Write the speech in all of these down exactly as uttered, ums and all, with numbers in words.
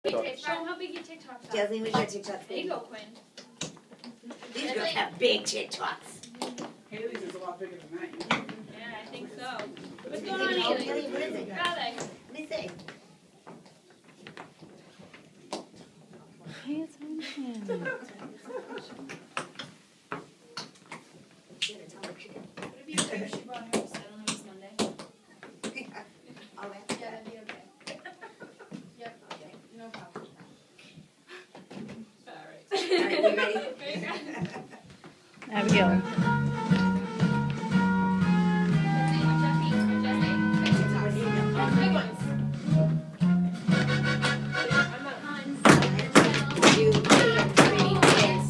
Show them how big your TikToks are. Jasmine, what's your TikTok There you thing? go, Quinn. These girls have big TikToks. Haley's is a lot bigger than that. Yeah, I think so. What's What going on, is Haley? it? What is it? Where are they? Let me see. Pay attention. What if you if she brought hers? I don't know, it's Monday. All right. Yeah, that'd be okay. Yep, okay. No problem. Alright. All right, you ready? Abigail. Big ones. Two, three, and three, yes.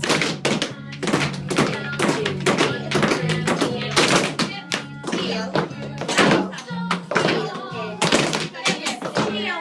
Two, three, and three, yes. Heel, out, heel, and heel.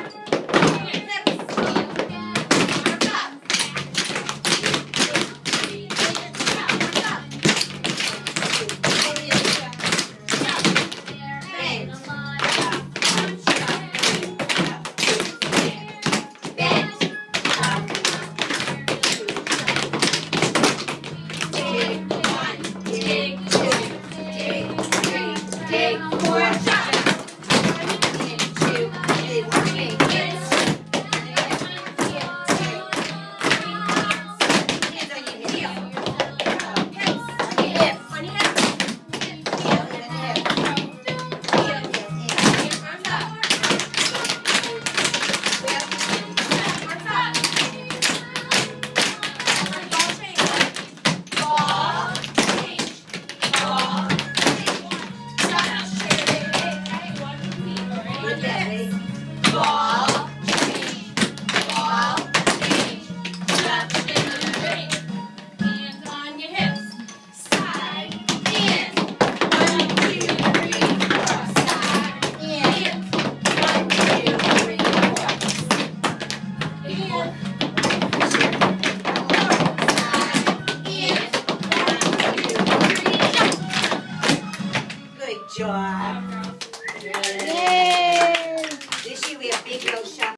Take four shots. Two, three, one, yes. Hands on your heel. Hips. On your hips. On your hips. Heel and then hip. Heel and arms up. Arms up. Ball change. Ball change. Ball. Good, ready? Ball, change, ball, change, left and right. Hands on your hips, side, in. One, two, three, four, side, in. One, two, three, four. In. Side, in. One, two, three, jump. Good job. Girls. Yay! This year we have big girls shop.